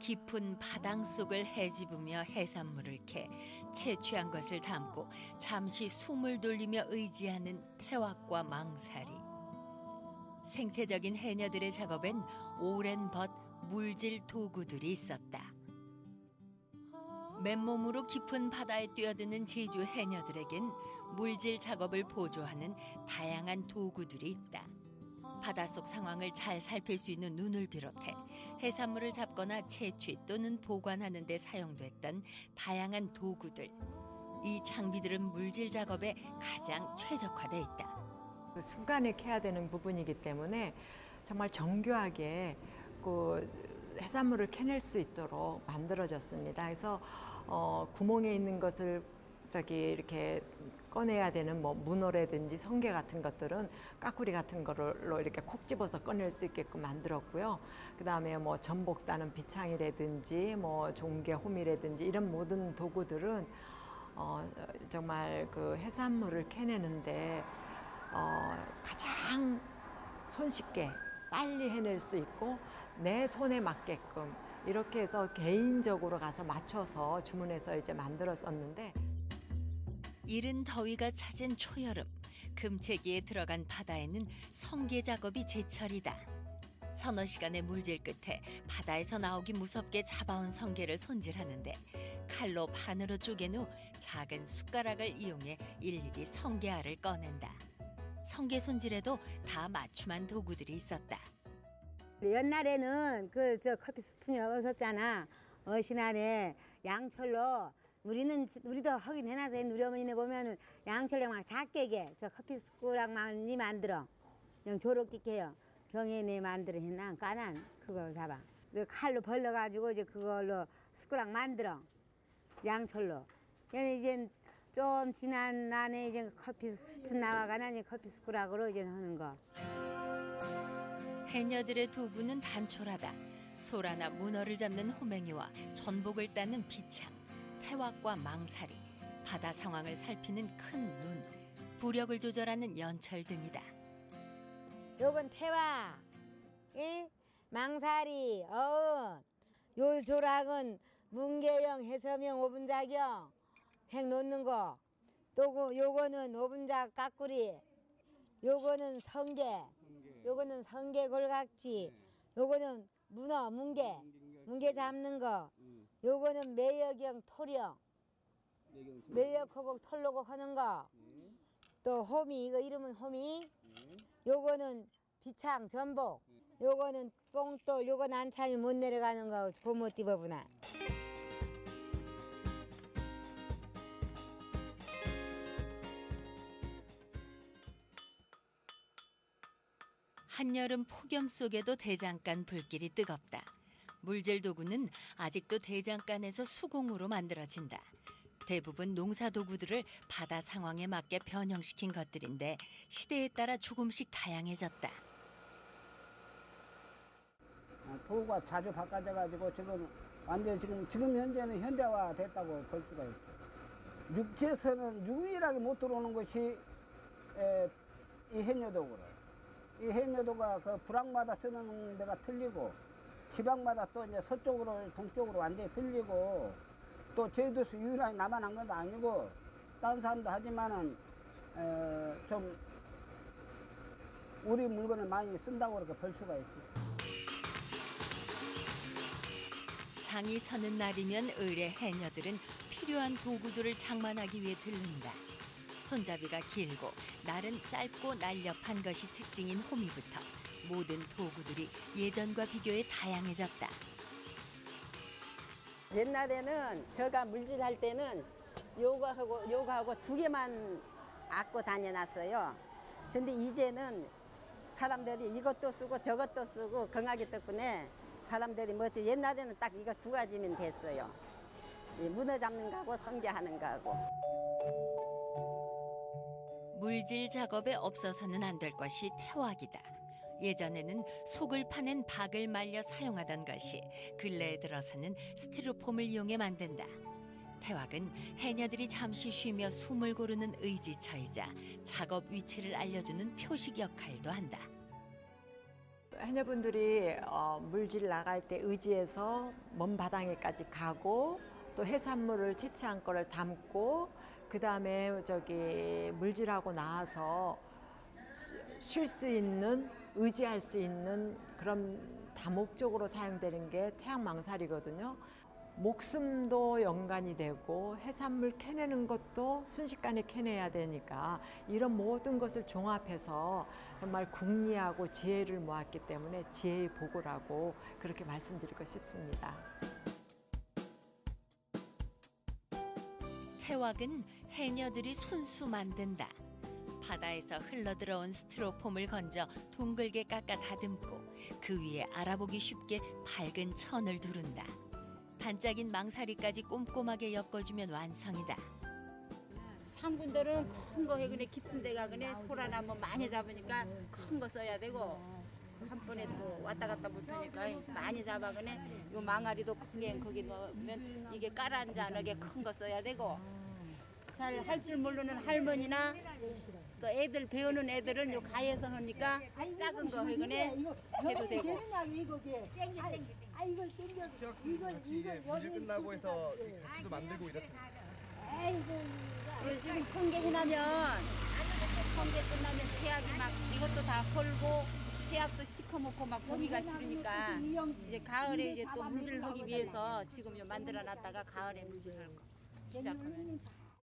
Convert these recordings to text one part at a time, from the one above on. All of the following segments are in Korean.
깊은 바당 속을 헤집으며 해산물을 캐 채취한 것을 담고 잠시 숨을 돌리며 의지하는 태왁과 망사리. 생태적인 해녀들의 작업엔 오랜 벗 물질 도구들이 있었다. 맨몸으로 깊은 바다에 뛰어드는 제주 해녀들에겐 물질 작업을 보조하는 다양한 도구들이 있다. 바닷속 상황을 잘 살필 수 있는 눈을 비롯해 해산물을 잡거나 채취 또는 보관하는 데 사용됐던 다양한 도구들. 이 장비들은 물질 작업에 가장 최적화돼 있다. 순간에 캐야 되는 부분이기 때문에 정말 정교하게 그 해산물을 캐낼 수 있도록 만들어졌습니다. 그래서 구멍에 있는 것을 이렇게 꺼내야 되는 뭐 문어라든지 성게 같은 것들은 까꾸리 같은 거로 이렇게 콕 집어서 꺼낼 수 있게끔 만들었고요. 그다음에 뭐 전복 따는 비창이라든지 뭐 종개 호미라든지 이런 모든 도구들은 정말 그 해산물을 캐내는데 가장 손쉽게 빨리 해낼 수 있고 내 손에 맞게끔 이렇게 해서 개인적으로 가서 맞춰서 주문해서 이제 만들었었는데, 이른 더위가 찾은 초여름, 금체기에 들어간 바다에는 성게 작업이 제철이다. 서너 시간의 물질 끝에 바다에서 나오기 무섭게 잡아온 성게를 손질하는데 칼로 반으로 쪼갠 후 작은 숟가락을 이용해 일일이 성게알을 꺼낸다. 성게 손질에도 다 맞춤한 도구들이 있었다. 옛날에는 저 커피 스푼이 없었잖아. 어신안에 양철로 우리도 하긴 해놔서 우리 어머니네 보면은 양철로 막 작게 저 커피 숟가락만이 만들어. 그냥 저렇게 해요. 경연에 만들어 해놔. 까난 그거 잡아. 그 칼로 벌려가지고 이제 그걸로 숟가락 만들어. 양철로. 이제 좀 지난 날에 이제 커피 스푼 나와가나 커피 숟가락으로 이제 하는 거. 해녀들의 도구는 단촐하다. 소라나 문어를 잡는 호맹이와 전복을 따는 비창, 태왁과 망사리, 바다 상황을 살피는 큰 눈, 부력을 조절하는 연철 등이다. 요건 태왁, 망사리, 어음. 요 조락은 뭉개형, 해섬형, 오분작형 행 놓는 거. 또 요거는 오분작 까꾸리. 요거는 성게. 요거는 성게 골각지. 요거는 문어, 뭉게 잡는 거. 요거는 매역형, 토령. 매역하고 털로고 하는 거. 또 호미, 이거 이름은 호미. 요거는 비창, 전복. 요거는 뽕돌, 요거 난참이 못 내려가는 거, 고못 띠버구나. 한여름 폭염 속에도 대장간 불길이 뜨겁다. 물질 도구는 아직도 대장간에서 수공으로 만들어진다. 대부분 농사 도구들을 바다 상황에 맞게 변형시킨 것들인데 시대에 따라 조금씩 다양해졌다. 도구가 자주 바꿔져가지고 지금 완전 지금 현재는 현대화 됐다고 볼 수가 있고, 육지에서는 유일하게 못 들어오는 것이 이 해녀도구로. 이 해녀도가 그 불황마다 쓰는 데가 틀리고 지방마다 또 이제 서쪽으로 동쪽으로 완전히 틀리고, 또 제주도에서 유일하게 나만 한 건 아니고 다른 사람도 하지만은 좀 우리 물건을 많이 쓴다고 그렇게 볼 수가 있지. 장이 서는 날이면 을의 해녀들은 필요한 도구들을 장만하기 위해 들른다. 손잡이가 길고 날은 짧고 날렵한 것이 특징인 호미부터 모든 도구들이 예전과 비교해 다양해졌다. 옛날에는 제가 물질할 때는 요거하고 두 개만 안고 다녀놨어요. 근데 이제는 사람들이 이것도 쓰고 저것도 쓰고 건하기 때문에 사람들이 뭐지, 옛날에는 딱 이거 두 가지면 됐어요. 문어 잡는 거하고 성게하는 거하고. 물질 작업에 없어서는 안 될 것이 태왁이다. 예전에는 속을 파낸 박을 말려 사용하던 것이 근래에 들어서는 스티로폼을 이용해 만든다. 태왁은 해녀들이 잠시 쉬며 숨을 고르는 의지처이자 작업 위치를 알려주는 표식 역할도 한다. 해녀분들이 물질 나갈 때 의지해서 먼 바다에까지 가고 또 해산물을 채취한 거를 담고 그다음에 물질하고 나와서 쉴 수 있는 의지할 수 있는 그런 다목적으로 사용되는 게 태양망살이거든요. 목숨도 연관이 되고 해산물 캐내는 것도 순식간에 캐내야 되니까 이런 모든 것을 종합해서 정말 궁리하고 지혜를 모았기 때문에 지혜의 보고라고 그렇게 말씀드리고 싶습니다. 태왁은 해녀들이 손수 만든다. 바다에서 흘러들어온 스티로폼을 건져 둥글게 깎아 다듬고 그 위에 알아보기 쉽게 밝은 천을 두른다. 단짝인 망사리까지 꼼꼼하게 엮어주면 완성이다. 상군들은 큰 거 해그네 깊은 데 가그네 소라나 뭐 많이 잡으니까 큰 거 써야 되고 한 번에 또 왔다 갔다 못하니까 많이 잡아그네 요 망아리도 크게 거기 넣으면 이게 깔아앉지 않게 큰 거 써야 되고 잘 할 줄 모르는 할머니나 또 애들 배우는 애들은 요 가에서 하니까 작은 거 해그네 해도 되고. 같이 이게 문제 끝나고 해서 같이도 만들고 이랬습니다. 지금 성게 해나면 성게 끝나면 태약이 막 이것도 다 헐고 태약도 시커멓고 막 보기가 싫으니까 이제 가을에 이제 또 물질하기 위해서 지금 요 만들어 놨다가 가을에 물질할 거 시작하면.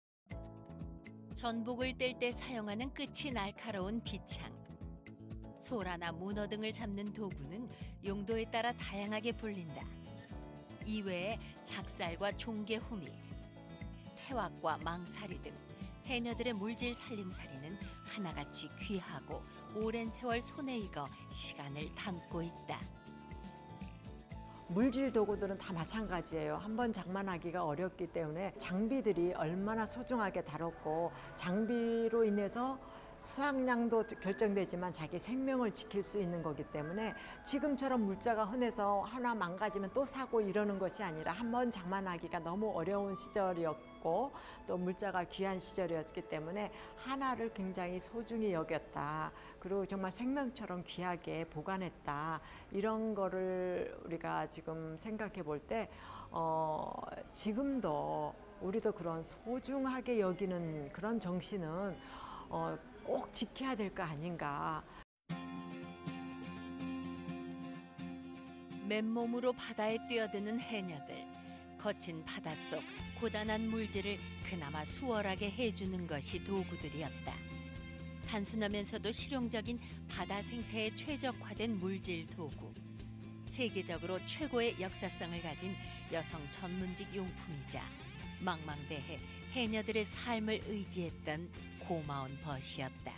전복을 뗄 때 사용하는 끝이 날카로운 비창. 소라나 문어 등을 잡는 도구는 용도에 따라 다양하게 불린다. 이외에 작살과 종개호미, 태왁과 망사리 등 해녀들의 물질 살림살이는 하나같이 귀하고 오랜 세월 손에 익어 시간을 담고 있다. 물질 도구들은 다 마찬가지예요. 한번 장만하기가 어렵기 때문에 장비들이 얼마나 소중하게 다뤘고 장비로 인해서 수확량도 결정되지만 자기 생명을 지킬 수 있는 거기 때문에 지금처럼 물자가 흔해서 하나 망가지면 또 사고 이러는 것이 아니라 한번 장만하기가 너무 어려운 시절이었고 또 물자가 귀한 시절이었기 때문에 하나를 굉장히 소중히 여겼다. 그리고 정말 생명처럼 귀하게 보관했다. 이런 거를 우리가 지금 생각해 볼 때 지금도 우리도 그런 소중하게 여기는 그런 정신은 꼭 지켜야 될 거 아닌가. 맨몸으로 바다에 뛰어드는 해녀들. 거친 바닷속 고단한 물질을 그나마 수월하게 해주는 것이 도구들이었다. 단순하면서도 실용적인 바다 생태에 최적화된 물질 도구. 세계적으로 최고의 역사성을 가진 여성 전문직 용품이자 망망대해 해녀들의 삶을 의지했던 고마운 벗이었다.